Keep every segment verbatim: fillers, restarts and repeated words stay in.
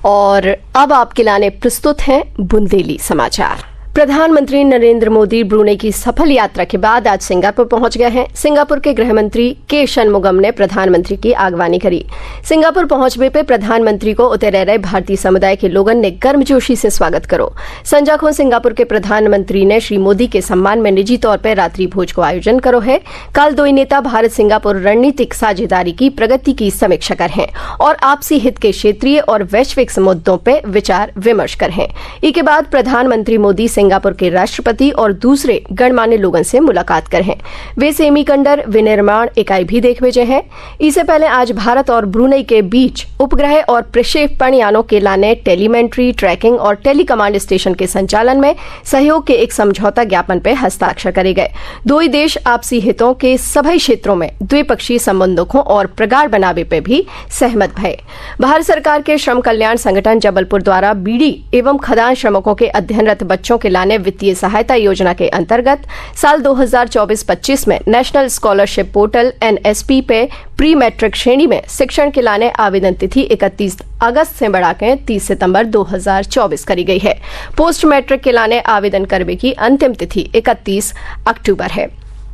और अब आपके लाने प्रस्तुत हैं बुंदेली समाचार। प्रधानमंत्री नरेंद्र मोदी ब्रुनेई की सफल यात्रा के बाद आज सिंगापुर पहुंच गए हैं। सिंगापुर के गृह मंत्री के शनमुगम ने प्रधानमंत्री की आगवानी करी। सिंगापुर पहुंचने पे प्रधानमंत्री को उतरे रहे भारतीय समुदाय के लोगों ने गर्मजोशी से स्वागत करो। संजा को सिंगापुर के प्रधानमंत्री ने श्री मोदी के सम्मान में निजी तौर पर रात्रि भोज को आयोजन करो है। कल दो नेता भारत सिंगापुर रणनीतिक साझेदारी की प्रगति की समीक्षा कर हैं और आपसी हित के क्षेत्रीय और वैश्विक मुद्दों पर विचार विमर्श कर हैं। इसके बाद प्रधानमंत्री मोदी सिंगापुर के राष्ट्रपति और दूसरे गणमान्य लोगों से मुलाकात कर हैं। वे सेमीकंडक्टर विनिर्माण इकाई भी देख भेजे हैं। इससे पहले आज भारत और ब्रुनेई के बीच उपग्रह और प्रक्षेपण यानों के लाने, टेलीमेंट्री, ट्रैकिंग और टेलीकमांड स्टेशन के संचालन में सहयोग के एक समझौता ज्ञापन पर हस्ताक्षर करे गए। दो ही देश आपसी हितों के सभी क्षेत्रों में द्विपक्षीय संबंधों को और प्रगाढ़ बनावे पर भी सहमत भये। भारत सरकार के श्रम कल्याण संगठन जबलपुर द्वारा बीड़ी एवं खदान श्रमिकों के अध्ययनरत बच्चों के लाने वित्तीय सहायता योजना के अंतर्गत साल दो हज़ार चौबीस पच्चीस में national scholarship portal N S P पे प्री मैट्रिक श्रेणी में शिक्षण के लाने आवेदन तिथि इकतीस अगस्त से बढ़ाकर तीस सितंबर दो हज़ार चौबीस करी गई है। पोस्ट मैट्रिक के लाने आवेदन करने की अंतिम तिथि इकतीस अक्टूबर है।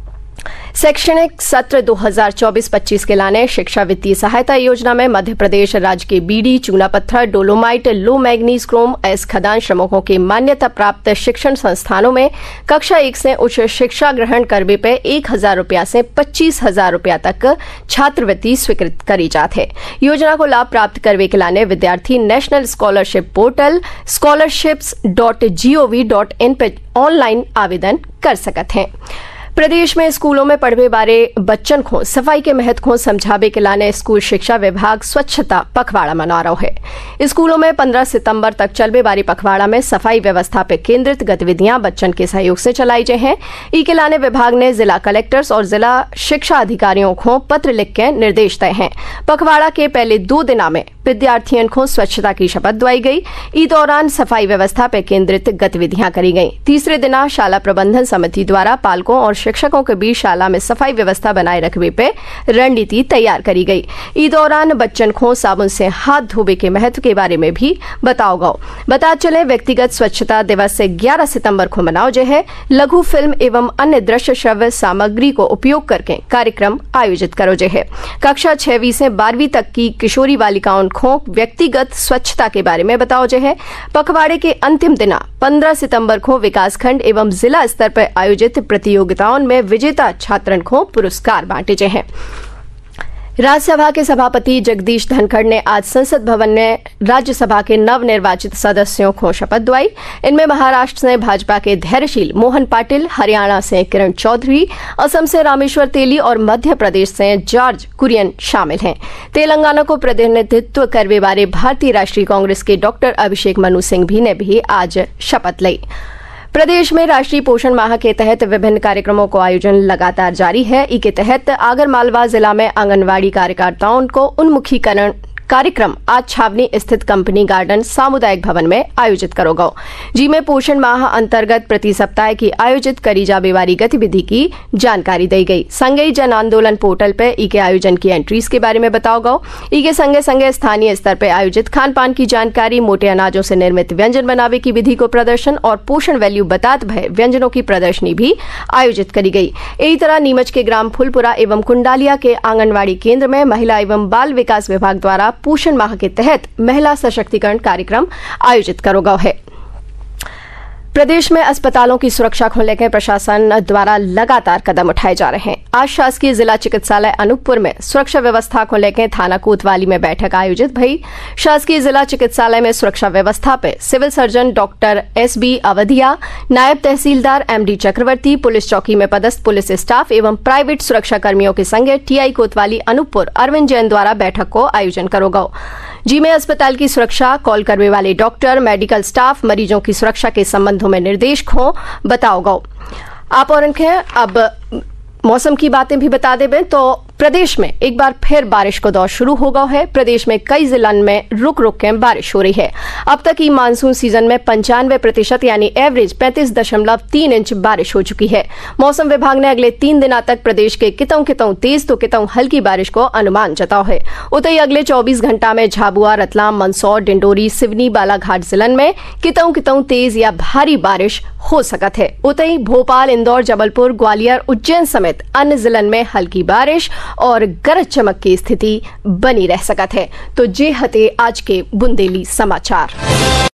शैक्षणिक सत्र दो हज़ार चौबीस पच्चीस के लाने शिक्षा वित्तीय सहायता योजना में मध्य प्रदेश राज्य के बीड़ी, चूना पत्थर, डोलोमाइट, लो मैग्नीज क्रोम एस खदान श्रमिकों के मान्यता प्राप्त शिक्षण संस्थानों में कक्षा एक से उच्च शिक्षा ग्रहण करने पे एक हजार रुपया से पच्चीस हजार रुपया तक छात्रवृत्ति स्वीकृत करी जाती है। योजना को लाभ प्राप्त करने के लाने विद्यार्थी national scholarship portal scholarships dot G O V dot in पर ऑनलाइन आवेदन कर सकते हैं। प्रदेश में स्कूलों में पढ़वे बारे बच्चन को सफाई के महत्व को समझावे के लाने स्कूल शिक्षा विभाग स्वच्छता पखवाड़ा मना रहा है। स्कूलों में पंद्रह सितंबर तक चलवे बारी पखवाड़ा में सफाई व्यवस्था पर केंद्रित गतिविधियां बच्चन के सहयोग से चलाई जाए हैं। ई के लाने विभाग ने जिला कलेक्टर्स और जिला शिक्षा अधिकारियों को पत्र लिख के निर्देश दिए हैं। पखवाड़ा के पहले दो दिनों में विद्यार्थियों को स्वच्छता की शपथ दिलाई गई। इस दौरान सफाई व्यवस्था पर केंद्रित गतिविधियां करी गई। तीसरे दिन शाला प्रबंधन समिति द्वारा पालकों और शिक्षकों के बीच शाला में सफाई व्यवस्था बनाए रखने पे रणनीति तैयार करी गई। इस दौरान बच्चन को साबुन से हाथ धोने के महत्व के बारे में भी बताओ गो। बता चले व्यक्तिगत स्वच्छता दिवस से ग्यारह सितंबर को मनाओ जे है। लघु फिल्म एवं अन्य दृश्य श्रव्य सामग्री को उपयोग करके कार्यक्रम आयोजित करो जे है। कक्षा छहवीं से बारहवीं तक की किशोरी बालिकाओं को व्यक्तिगत स्वच्छता के बारे में बताओ जे है। पखवाड़े के अंतिम दिन पंद्रह सितंबर को विकासखंड एवं जिला स्तर पर आयोजित प्रतियोगिताओं में विजेता छात्रन को पुरस्कार बांटे गए हैं। राज्यसभा के सभापति जगदीश धनखड़ ने आज संसद भवन में राज्यसभा के नवनिर्वाचित सदस्यों को शपथ दिलाई। इनमें महाराष्ट्र से भाजपा के धैर्यशील मोहन पाटिल, हरियाणा से किरण चौधरी, असम से रामेश्वर तेली और मध्य प्रदेश से जॉर्ज कुरियन शामिल हैं। तेलंगाना को प्रतिनिधित्व करने वाले भारतीय राष्ट्रीय कांग्रेस के डॉक्टर अभिषेक मनु सिंघवी ने भी आज शपथ ली। प्रदेश में राष्ट्रीय पोषण माह के तहत विभिन्न कार्यक्रमों को आयोजन लगातार जारी है। इसके तहत आगरमालवा जिला में आंगनवाड़ी कार्यकर्ताओं को उन्मुखीकरण कार्यक्रम आज छावनी स्थित कंपनी गार्डन सामुदायिक भवन में आयोजित करोगा, जिसमें पोषण माह अंतर्गत प्रति सप्ताह की आयोजित करी जाने वाली गतिविधि की जानकारी दी गई। संगे जन आंदोलन पोर्टल पर ई के आयोजन की एंट्रीज के बारे में बताओगा। ई के संगे संगे स्थानीय स्तर पर आयोजित खान पान की जानकारी, मोटे अनाजों से निर्मित व्यंजन बनावे की विधि को प्रदर्शन और पोषण वैल्यू बताते भय व्यंजनों की प्रदर्शनी भी आयोजित करी गई। इसी तरह नीमच के ग्राम फुलपुरा एवं कुंडालिया के आंगनवाड़ी केंद्र में महिला एवं बाल विकास विभाग द्वारा पोषण माह के तहत महिला सशक्तिकरण कार्यक्रम आयोजित करोगा है। प्रदेश में अस्पतालों की सुरक्षा को लेकर प्रशासन द्वारा लगातार कदम उठाए जा रहे हैं। आज शासकीय जिला चिकित्सालय अनूपपुर में सुरक्षा व्यवस्था को लेकर थाना कोतवाली में बैठक आयोजित भई। शासकीय जिला चिकित्सालय में सुरक्षा व्यवस्था पे civil surgeon doctor S B Awadhiya, नायब तहसीलदार एम डी चक्रवर्ती, पुलिस चौकी में पदस्थ पुलिस स्टाफ एवं प्राइवेट सुरक्षा कर्मियों के संगे टीआई कोतवाली अनूपपुर अरविंद जैन द्वारा बैठक को आयोजन करोगा, जिसमें अस्पताल की सुरक्षा, कॉल करने वाले डॉक्टर, मेडिकल स्टाफ, मरीजों की सुरक्षा के संबंधों में निर्देश को बताओगा। आप और इनके अब मौसम की बातें भी बता दें तो प्रदेश में एक बार फिर बारिश का दौर शुरू हो गया है। प्रदेश में कई जिलों में रुक रुक के बारिश हो रही है। अब तक की मानसून सीजन में पंचानवे प्रतिशत यानी एवरेज पैंतीस दशमलव तीन इंच बारिश हो चुकी है। मौसम विभाग ने अगले तीन दिनों तक प्रदेश के कितों कितों तेज तो कितों हल्की बारिश को अनुमान जताओ है। उतई अगले चौबीस घंटा में झाबुआ, रतलाम, मंदसौर, डिंडोरी, सिवनी, बालाघाट जिलन में कितों कितों तेज या भारी बारिश हो सकत है। उतई भोपाल, इंदौर, जबलपुर, ग्वालियर, उज्जैन समेत अन्य जिलन में हल्की बारिश और गरज चमक की स्थिति बनी रह सकत है। तो जे हते आज के बुंदेली समाचार।